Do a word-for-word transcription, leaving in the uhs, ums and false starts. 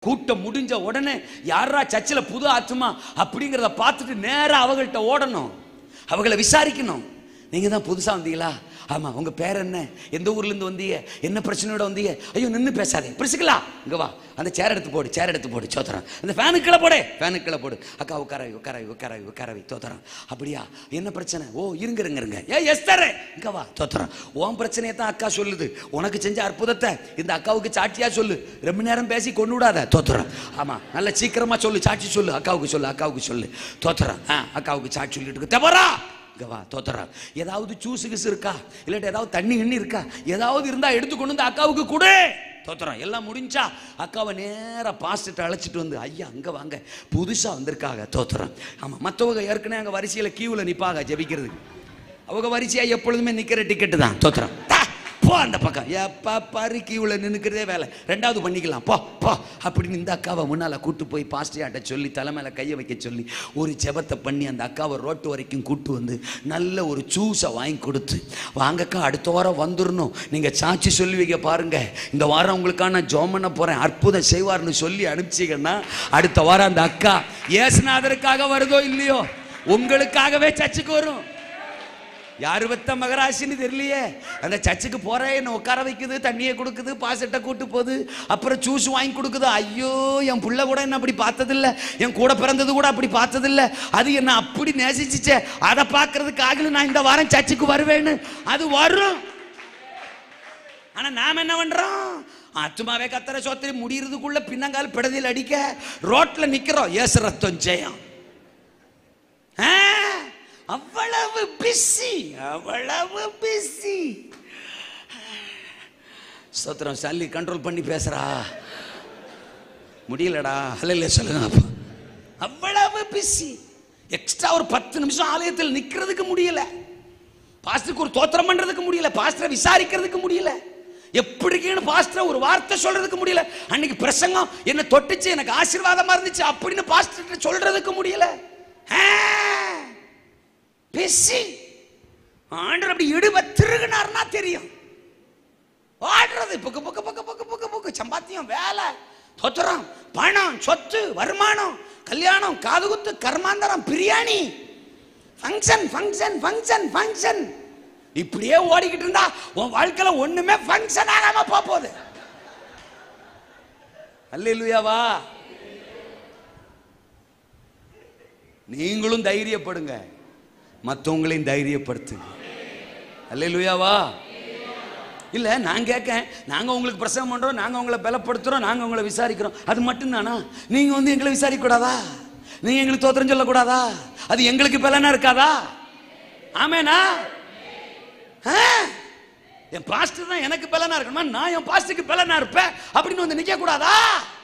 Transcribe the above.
கூட்டம் முடிஞ்ச உடனே யாரா சர்ச்சில் புது ஆத்துமா அப்படிங்கிறத பார்த்துட்டு நேராக அவங்கள்ட்ட ஓடணும், அவங்களை விசாரிக்கணும். நீங்கள் தான் புதுசாக வந்தீங்களா? ஆமாம். உங்கள் பேர் என்ன? எந்த ஊர்லேருந்து வந்தீங்க? என்ன பிரச்சனையோட வந்தீங்க? ஐயோ நின்று பேசாதே, பிரிச்சுக்கலாம், இங்கே வா, அந்த சேர் எடுத்து போடு, சேர் எடுத்து போடு, சோத்திரம். அந்த ஃபேனுக்குள்ளே போடு, ஃபேனுக்குள்ளே போடு. அக்கா உட்காரவி உட்காரவி உட்காரவி உட்காரவி தோத்திரம். அப்படியா, என்ன பிரச்சனை? ஓ இருங்க இருங்க இருங்க ஏ எஸ் தரே, இங்கே வா தோத்திரம். உன் பிரச்சனையை தான் அக்கா சொல்லுது, உனக்கு செஞ்ச அற்புதத்தை இந்த அக்காவுக்கு சாட்சியாக சொல்லு, ரொம்ப நேரம் பேசி கொண்டு விடாத தோத்திரம். ஆமாம், நல்ல சீக்கிரமாக சொல்லு, சாட்சி சொல்லு, அக்காவுக்கு சொல்லு, அக்காவுக்கு சொல்லு தோத்திரம். ஆ அக்காவுக்கு சாட்சி சொல்லிட்டு தவறா கவா தோத்தரா. ஏதாவது ஜூஸ் கிஸ் இருக்கா, இல்லாட்டி ஏதாவது தண்ணி எண்ணி இருக்கா, ஏதாவது இருந்தா எடுத்து கொண்டு வந்து அக்காவுக்கு கூட தோத்துறோம். எல்லாம் முடிஞ்சா அக்காவை நேராக பாஸ்டர்ட்ட அழைச்சிட்டு வந்து, ஐயா அங்கே வாங்க, புதுசாக வந்திருக்காங்க தோத்துறோம். ஆமாம், மற்றவங்க ஏற்கனவே அங்கே வரிசையில் கியூவில் நிற்பாங்க ஜெபிக்கிறதுக்கு, அவங்க வரிசையாக எப்பொழுதுமே நிற்கிற டிக்கெட்டு தான் தோத்துறோம். போ அந்த பக்கம், எப்போ பாரு கியூவில் நின்றுக்கிறதே வேலை, ரெண்டாவது பண்ணிக்கலாம் போ போ அப்படின்னு இந்த அக்காவை முன்னால் கூட்டு போய் பாஸ்டர்ட்ட சொல்லி தலைமையில கையை வைக்க சொல்லி ஒரு ஜெபத்தை பண்ணி அந்த அக்காவை ரோட்டு வரைக்கும் கூட்டு வந்து நல்ல ஒரு ஜூஸை வாங்கி கொடுத்து, வாங்கக்கா அடுத்த வாரம் வந்துடணும், நீங்கள் சாட்சி சொல்லி வைக்க பாருங்க, இந்த வாரம் உங்களுக்கான ஜெபம் பண்ண போகிறேன், அற்புதம் செய்வார்னு சொல்லி அனுப்பிச்சிங்கன்னா அடுத்த வாரம் அந்த அக்கா ஏசுநாதருக்காக வருதோ இல்லையோ உங்களுக்காகவே சர்ச்சுக்கு வரும். யாரு வத்த மகராசின்னு தெரியலையே, அந்த சர்ச்சுக்கு போறேன், என்ன உட்கார வைக்குது, தண்ணியை கொடுக்குது, பாசட்டை கூட்டு போகுது, அப்புறம் ஜூஸ் வாங்கி கொடுக்குது. ஐயோ என் பிள்ளை கூட என்ன அப்படி பார்த்ததில்ல, என் கூட பிறந்தது கூட அப்படி பார்த்ததில்ல, அது என்ன அப்படி நேசிச்சுச்சே, அதை பார்க்கறதுக்காக நான் இந்த வாரம் சர்ச்சுக்கு வருவேன்னு அது வரும். ஆனா நாம என்ன பண்றோம்? ஆத்துமாவே கத்தர சோத்திரி முடியறதுக்குள்ள பின்னங்கால் பிடதில் அடிக்க ரோட்ல நிக்கிறோம். ஏசு ரத்தம் ஜெயம். அவ்வளவு பிஸி, அவ்வளவு பிஸி. சோத்திரம். சல்லி கண்ட்ரோல் பண்ணி பேசுறா, முடியலடா, அல்ல சொல்லுங்க. அவ்வளவு பிஸி. எக்ஸ்ட்ரா ஒரு பத்து நிமிஷம் ஆலயத்தில் நிக்கிறதுக்கு முடியல, பாஸ்டருக்கு ஒரு தோத்திரம் பண்றதுக்கு முடியல, பாஸ்டரை விசாரிக்கிறதுக்கு முடியல, எப்படி பாஸ்டர் ஒரு வார்த்தை சொல்றதுக்கு முடியல, அன்னைக்கு பிரசங்கம் என்ன தொட்டுச்சு, எனக்கு ஆசீர்வாதமா இருந்துச்சு அப்படின்னு பாஸ்டர் சொல்றதுக்கு முடியல. பிஸி. ஆண்டவர் அப்படி இடுவ திருகுனார்னா தெரியும், ஆடுறது புக்கு புக்கு புக்கு புக்கு புக்கு புக்கு, சம்பாத்தியம், வேலை, தொத்திரம், பணம், சொத்து, வருமானம், கல்யாணம், காதுகுத்து, கர்மாந்தரம், biryani, function function function function, இப்படியே ஓடிக்கிட்டு இருந்தா உன் வாழ்க்கையில ஒண்ணுமே ஃபங்க்ஷன் ஆகாம போகுது. அல்லேலூயாவா. நீங்களும் தைரியப்படுங்க, மற்றவங்களையும் தைரியப்படுத்துங்க. அல்லேலூயாவா. இல்லை நான் கேட்கேன், நாங்கள் உங்களுக்கு பிரசவம் பண்ணுறோம், நாங்கள் உங்களை பலப்படுத்துகிறோம், நாங்கள் உங்களை விசாரிக்கிறோம், அது மட்டும்தானா? நீங்கள் வந்து எங்களை விசாரிக்கக்கூடாதா? நீங்கள் எங்களுக்கு தோத்திரம் சொல்லக்கூடாதா? அது எங்களுக்கு பலனா இருக்காதா? ஆமேனா? என் பாஸ்டர் தான் எனக்கு பலனா இருக்கணுமா, நான் என் பாஸ்டருக்கு பலனா இருப்பேன் அப்படின்னு வந்து நிற்க கூடாதா?